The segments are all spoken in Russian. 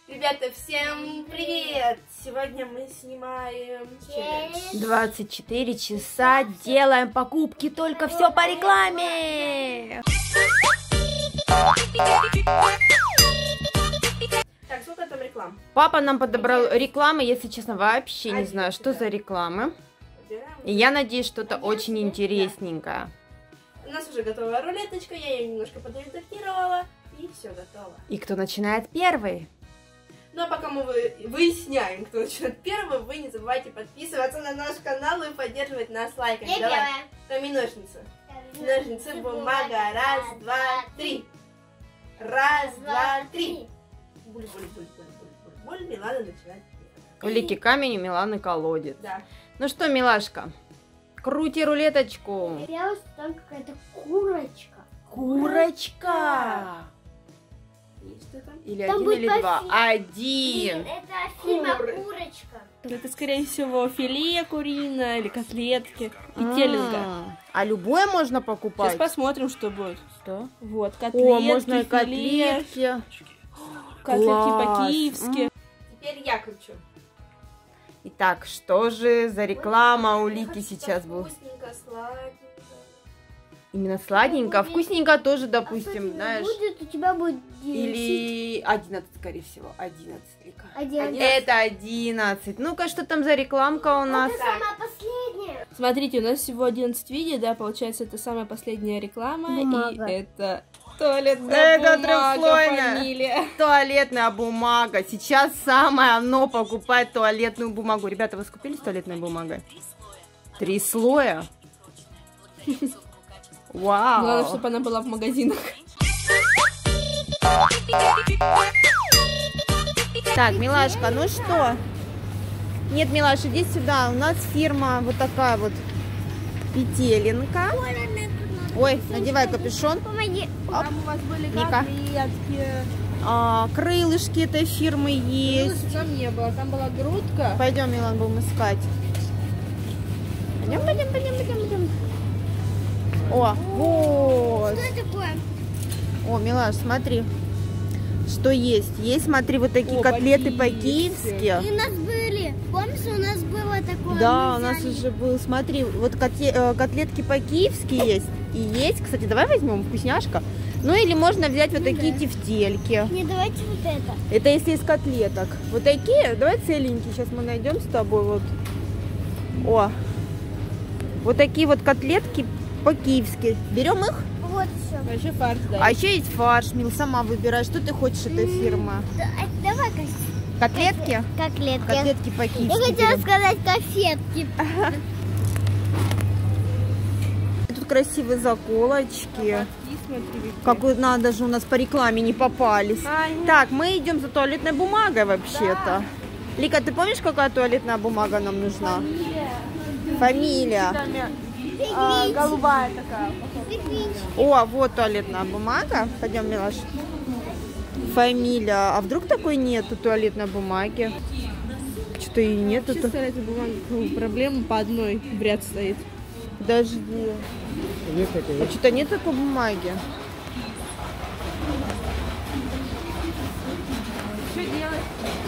Ребята, всем привет! Сегодня мы снимаем челлендж. 24 часа делаем покупки, только все по рекламе! Так, сколько там реклам? Папа нам подобрал рекламы, если честно, вообще не знаю, что за рекламы. И я надеюсь, что-то очень интересненькое. У нас уже готова рулеточка, я ее немножко подредактировала, и все готово. И кто начинает первый? Ну а пока мы выясняем, кто начнет первым, вы не забывайте подписываться на наш канал и поддерживать нас лайками. Давай, кроме ножницы. Ножницы, бумага, раз, два, три. Раз, два, три. Буль-буль-буль-буль-буль-буль. Милана начинает первой. У Лики камень, у Миланы колодец. Да. Ну что, милашка, крути рулеточку. Я вот там какая-то курочка. Курочка! И что там? Или Там один, будет или два? Один. Это фильм курочка. Это, скорее всего, филе куриное или котлетки и телинга. А любое можно покупать? Сейчас посмотрим, что будет. Что? Вот, котлетки, О, можно и филе, котлетки. котлетки Класс. по-киевски. Теперь я кручу. Итак, что же за реклама у Лики сейчас будет? Вкусненько, сладенько. Именно сладенько, вкусненько тоже, допустим, знаешь. Будет, у тебя будет 10. Или 11, скорее всего. 11, Лика. 11. Это 11. Ну-ка, что там за рекламка у нас? Это самая последняя. Смотрите, у нас всего 11 видео, да, получается, это самая последняя реклама. Бумага. И это туалетная Это бумага, трехслойная. фамилия. Туалетная бумага. Сейчас самое оно покупает туалетную бумагу. Ребята, вы скупились туалетной бумагой? 3 слоя. Вау. Главное, чтобы она была в магазинах. Так, милашка, ну что? Нет, Милаш, иди сюда. У нас фирма вот такая вот петелинка. Ой, надевай капюшон. Помоги. Там у вас были Ника. котлетки. Крылышки этой фирмы есть. Там не было, там была грудка. Пойдем, Милан, будем искать. Пойдем. О, вот. Что это такое? О, Милаш, смотри, что есть. Есть, смотри, вот такие О, котлеты по-киевски. по-киевски. И у нас были. Помнишь, у нас было такое? Да, мы у нас взяли. уже был, смотри, вот котлетки по-киевски есть. И есть, кстати, давай возьмем вкусняшка. Ну или можно взять вот такие тефтельки. Не, давайте вот это. Это если из котлеток. Вот такие, давай целенькие, сейчас мы найдем с тобой вот. О, вот такие вот котлетки по-киевски. Берем их. Вот все. А еще фарш, да. А еще есть фарш, Мил, сама выбирай, что ты хочешь этой фирмы. Давай Котлетки? котлетки. Котлетки по-киевски. Я хотела берем. сказать конфетки. Тут красивые заколочки. И смотри, Как надо же, у нас по рекламе не попались. Так, мы идем за туалетной бумагой вообще-то. Лика, ты помнишь, какая туалетная бумага нам нужна? Фамилия. голубая такая. О, вот туалетная бумага. Пойдем, Милаш. Фамилия. А вдруг такой нету туалетной бумаги? Что-то и нету. Сейчас туалетная бумага, проблема по одной в ряд стоит. Подожди. А что-то нет такой бумаги. Что делать?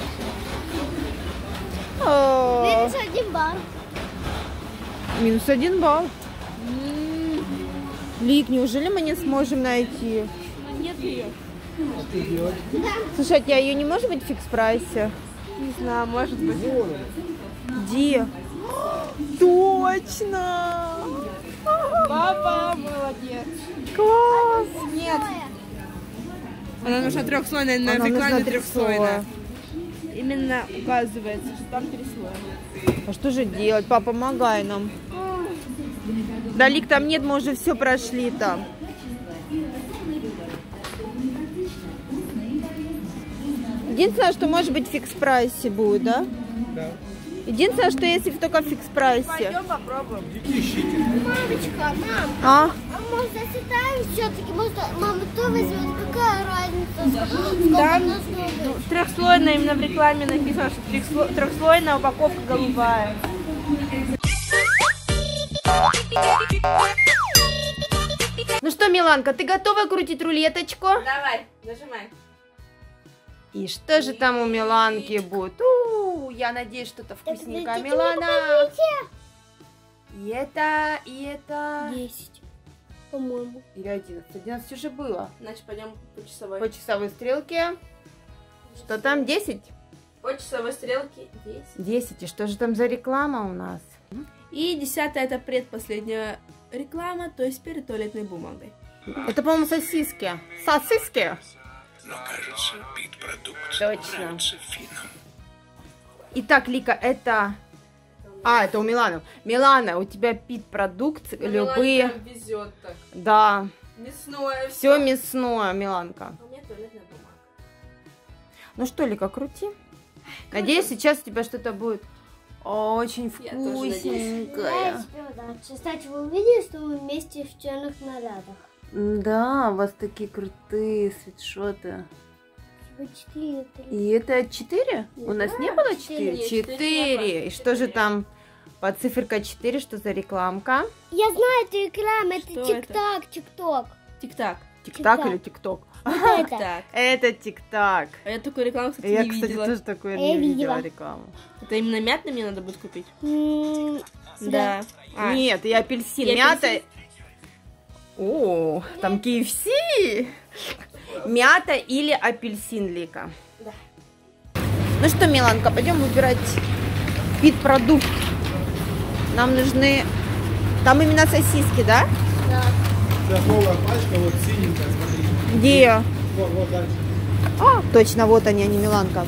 О, Минус 1 балл. минус 1 балл. Лик, неужели мы не сможем найти? Нет ее. Слушай, а ее не может быть в фикс-прайсе? Не знаю, может быть. Где? Точно! Папа, молодец. Класс! Нет. Она нужна трехслойная, на Она рекламе нужна трехслойная. Именно указывается, что там 3 слоя. А что же делать? Папа, помогай нам. Да, Лик, там нет, мы уже все прошли там. Единственное, что может быть в фикс-прайсе будет, да? Да. Единственное, что если только в фикс-прайсе. Пойдем попробуем. Мамочка, мам, А? может засчитаем все-таки? Может, мама то возьмет? Какая разница? Сколько Там у нас стоит? трехслойная, именно в рекламе написано, что трехслойная упаковка голубая. Ну что, Миланка, ты готова крутить рулеточку? Давай, нажимай. И что же там у Миланки будет? Я надеюсь, что-то вкусненькое. Милана! И это... 10, по-моему. Или 11. 11 уже было. Значит, пойдем по часовой. По часовой стрелке. Что там, 10? По часовой стрелке 10. 10. И что же там за реклама у нас? И 10 это предпоследняя реклама, то есть перед туалетной бумагой. Это, по-моему, сосиски. Сосиски? Но, кажется, пит-продукт Точно. нравится финнам. Итак, Лика, это... это у Миланы. Милана, у тебя пит-продукт, любые... Везет так. Да. Мясное. Все мясное, Миланка. А у меня туалетная бумага. Ну что, Лика, крути. Надеюсь, сейчас у тебя что-то будет очень Я тоже надеюсь. вкусненькое. Кстати, вы увидели, что мы вместе в черных нарядах? Да, у вас такие крутые свитшоты. 4. И это 4? У нас не было 4? 4. И что же там по циферка 4? Что за рекламка? Я знаю эту рекламу, это Что тик-так, тик-ток. Тик-так. Тик-так или тик-ток? Это. Так. Это тик-так. А я такую рекламу, кстати, Я, не кстати, видела. тоже такое Я не видела видела. рекламу. Это именно мятный мне надо будет купить? Да. А, Нет, и апельсин. И Мята. апельсин? О, там KFC. Мята или апельсин, Лика. Да. Ну что, Миланка, пойдем выбирать пит-продукт. Нам нужны... Там именно сосиски, да? Да. Сейчас новая пачка, вот синенькая, смотри. Где ее? Вот дальше. Точно, вот они, Миланка.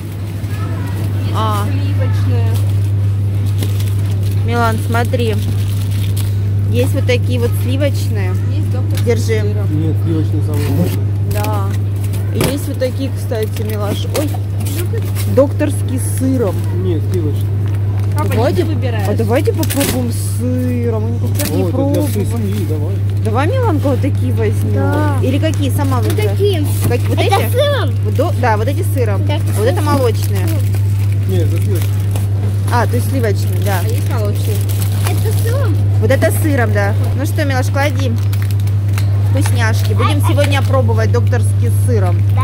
Сливочная. Милан, смотри. Есть вот такие вот сливочные. Есть доктор. Держи. Нет, сливочный завод. Да. И есть вот такие, кстати, Милаш. Ой, докторский с сыром. Нет, сливочный. Папа, Давайте- не ты выбираешь. Давайте попробуем с сыром. Мы никогда не О, это для всей пробовали. семьи, давай. Давай, Миланка, вот такие возьмем. Да. Или какие? Сама выбирай. Такие. Вот Это эти? сыром? Да, вот эти с сыром. Так. Вот это молочные. Нет, это сливочный. То есть сливочные, да. А есть молочный? Это сыром? Вот это с сыром, да. Ну что, Милаш, клади. Вкусняшки. Будем сегодня пробовать докторский с сыром. Да.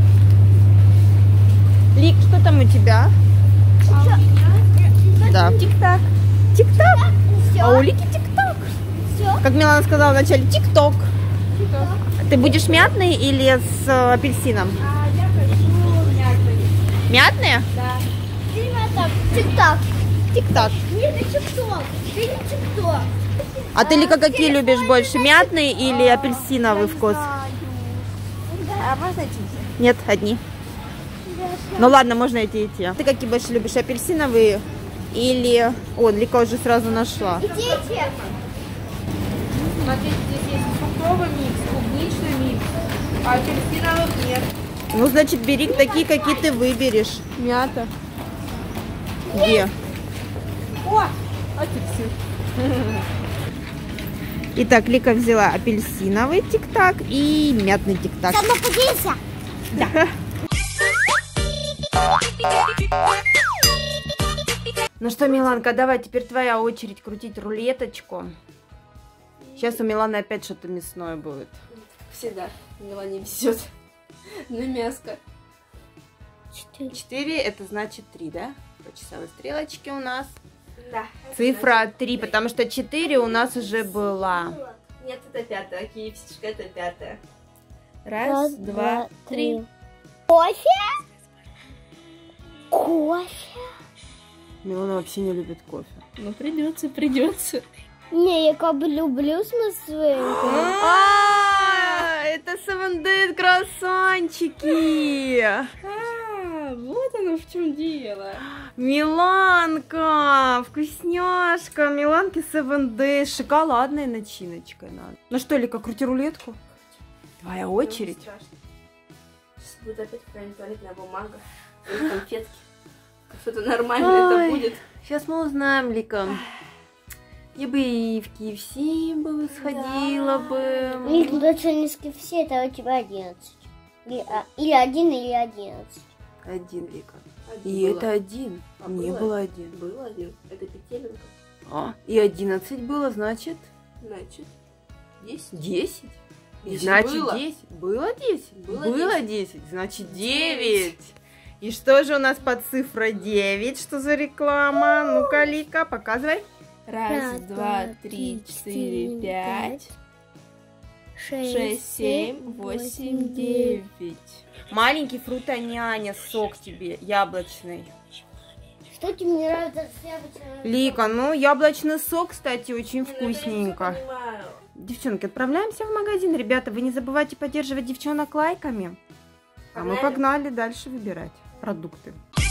Лик, что там у тебя? Да. Тик-так. Тик-так. Все. А у Лики тик-так. Все. Как Милана сказала вначале, тик-ток. Ты будешь мятный или с апельсином? Я хочу мятный. Мятные? Да. Тик-так. Тик-так. Нет, это тик-ток. Ты не тик-ток. А ты, Лика, какие любишь больше, мятный или апельсиновый вкус? А можно эти? Нет, одни. Ну ладно, можно и те, и те. Ты какие больше любишь, апельсиновые или... О, Лика уже сразу нашла. Дети. Смотрите, здесь есть фруктовый микс, клубничный микс, а апельсиновых нет. Ну, значит, бери такие, какие ты выберешь. Мята. Где? О, апельсин. Итак, Лика взяла апельсиновый тик-так и мятный тик-так. Сама поделися. Ну что, Миланка, давай, теперь твоя очередь крутить рулеточку. Сейчас у Миланы опять что-то мясное будет. Всегда. Мила не везет на мяско. 4, это значит 3, да? По часовой стрелочке у нас. Да. Цифра 3, потому что 4 у нас уже была. Нет, это пятая. Киевсишка, это пятая. Раз, два, три. Кофе? Кофе? Милана вообще не любит кофе. Ну, придется. Не, я как бы люблю смысл. Это 7 круассанчики. Вот оно в чем дело. Миланка, вкусняшка. Миланки 7 с шоколадной начиночкой надо. Ну что, Лика, крути рулетку. Твоя очередь. Страшно. Сейчас будет опять какая-нибудь туалетная бумага. Или конфетки. Что-то нормальное это будет. Сейчас мы узнаем, Лика. Я бы и в KFC бы сходила бы. Лик, точно не с все, это у тебя 11. Или 1, или 11. 1, Лика. Один И было. это 1. А Не было? было 1. Был один. Это петелинка. И 11 было, значит Значит, 10. 10. Значит, было. 10. Было 10? Было 10. Значит, 9. И что же у нас под цифрой 9? Что за реклама? Ну-ка, Лика, показывай. Раз, два, три, четыре, пять, 6, 7, 8, 9. Маленький фрутоняня, сок тебе, яблочный. Что тебе не нравится с яблочным? Лика, ну яблочный сок, кстати, очень вкусненько. Понимаю. Девчонки, отправляемся в магазин. Ребята, вы не забывайте поддерживать девчонок лайками. А мы погнали дальше выбирать продукты.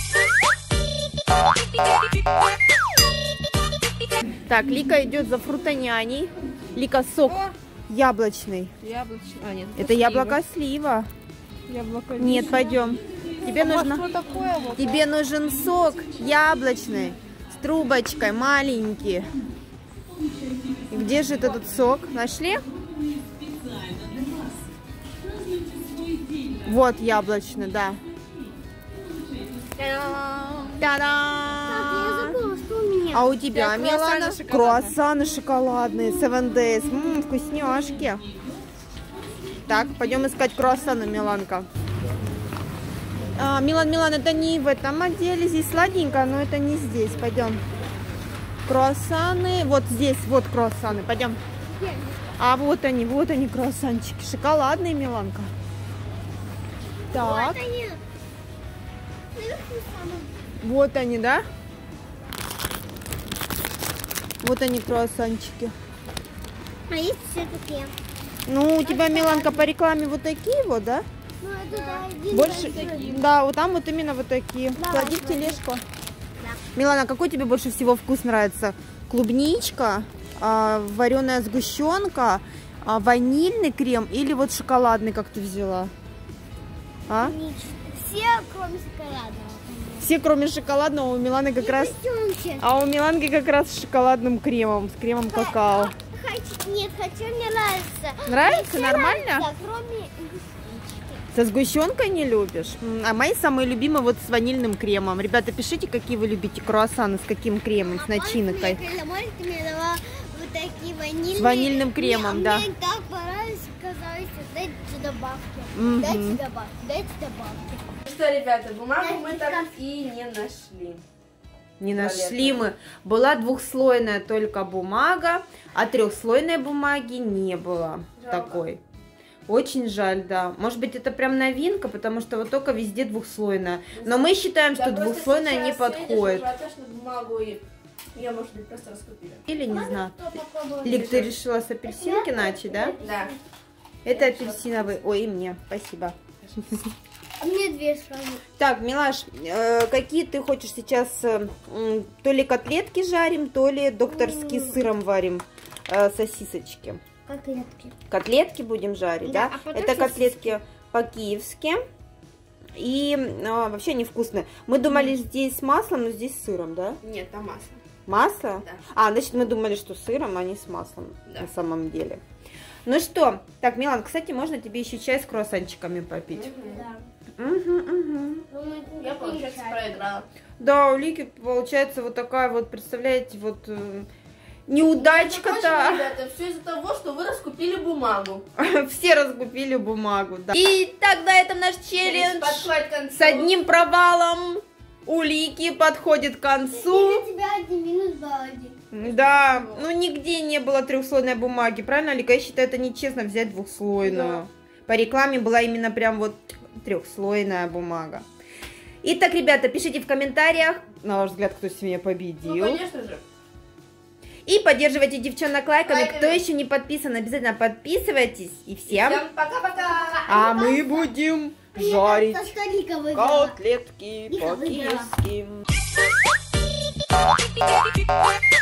Так, Лика идет за фрутоняней. Лика, сок яблочный. Яблочный. А, нет, Это яблоко слива. Яблоко. Нет, пойдем. Тебе нужно. Что такое? Вот? Тебе нужен сок яблочный с трубочкой, маленький. И где же этот сок? Нашли? Вот яблочный, да. Так, я Та-дам! забыла, что у меня. А у тебя, круассаны Милана? шоколадные. Круассаны шоколадные, 7 Days. Вкусняшки. Так, пойдем искать круассаны, Миланка. Милан, это не в этом отделе. Здесь сладенько, но это не здесь. Пойдем. Круассаны. Вот здесь, вот круассаны. Пойдем. А вот они круассанчики. Шоколадные, Миланка. Так, Вот они. Наверху самые. вот они, да? Вот они, круассанчики. А есть все такие. Ну, у тебя, Миланка, по рекламе вот такие вот, да? Ну, это да, один Больше, такие. да, вот там вот именно вот такие. Давай, Клади в смотри. тележку. Милана, какой тебе больше всего вкус нравится? Клубничка, вареная сгущенка, ванильный крем или вот шоколадный, как ты взяла? А? Все, кроме шоколадного. Все, кроме шоколадного, у Миланы как раз... Сгущенки. А у Миланки как раз с шоколадным кремом, с кремом какао. Нет, хочу, мне нравится. Нравится? Все Нормально? нравится, кроме сгущенки. Со сгущенкой не любишь? А мои самые любимые вот с ванильным кремом. Ребята, пишите, какие вы любите круассаны, с каким кремом, с начинкой. Может, ты мне дала вот такие ванильные. С ванильным кремом, да. Мне так понравилось, сказалось, дайте добавки. Мгм. Дайте добавки. Ну что, ребята, бумагу мы так и не нашли. Не нашли мы. Была двухслойная только бумага, а трехслойной бумаги не было. Жалко. Такой. Очень жаль, да. Может быть, это прям новинка, потому что вот только везде двухслойная. Но мы считаем, что Да, просто двухслойная не сейчас подходит. видишь, уже отошли бумагу и ее, может быть, просто раскупили. Или не знаю. Кто попробует? Лик, ты решила с апельсинки начать, да? Да. Это апельсиновый. Ой, и мне. Спасибо. А мне две сразу. Так, Милаш, какие ты хочешь сейчас? То ли котлетки жарим, то ли докторский с сыром варим сосисочки. Котлетки. Котлетки будем жарить, Да, да? а потом Это котлетки по-киевски. И вообще они вкусные. Мы думали здесь с маслом, но здесь с сыром, да? Нет, там масло. Масло? Да. А, значит, мы думали, что с сыром, а не с маслом Да. на самом деле. Ну что, так, Милан, кстати, можно тебе еще чай с круассанчиками попить? Да. Угу. Ну, Я, получается, проиграла. Да, у Лики получается вот такая вот, представляете, вот неудачка-то. Ребята, все из-за того, что вы раскупили бумагу. Все раскупили бумагу, да. И так на этом наш челлендж Подходит к концу. с одним провалом у Лики подходит к концу. у тебя 1 минус был 1. Да, ну нигде не было трехслойной бумаги, правильно, Лика? Я считаю, это нечестно взять двухслойную. По рекламе была именно прям вот трехслойная бумага. Итак, ребята, пишите в комментариях, на ваш взгляд, кто сегодня победил. Ну, конечно же. И поддерживайте девчонок лайками. Лайками. Кто еще не подписан, обязательно подписывайтесь. И всем. Всем пока-пока. А мы будем жарить Со столика выиграла. котлетки Лика выиграла. по-киевски.